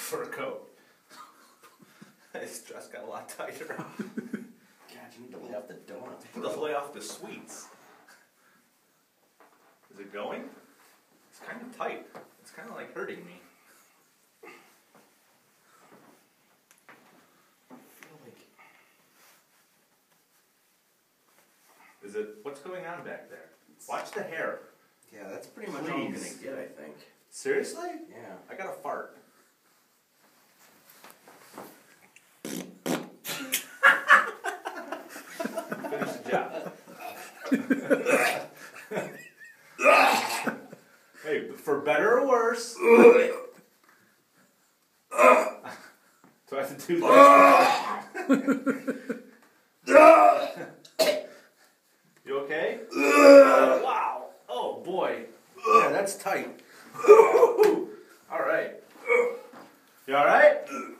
fur coat. This dress got a lot tighter. God, you need to lay off the donuts. I need to lay off the sweets. Is it going? It's kind of tight. It's kind of like hurting me. I feel like... Is it? What's going on back there? Watch the hair. Yeah, that's pretty much all I'm gonna Please. get, I think. Seriously? Yeah. I got a fart. Finish the job. Hey, for better or worse. Do I have to do that? You okay? Wow. Oh boy. Yeah, that's tight. All right. You all right?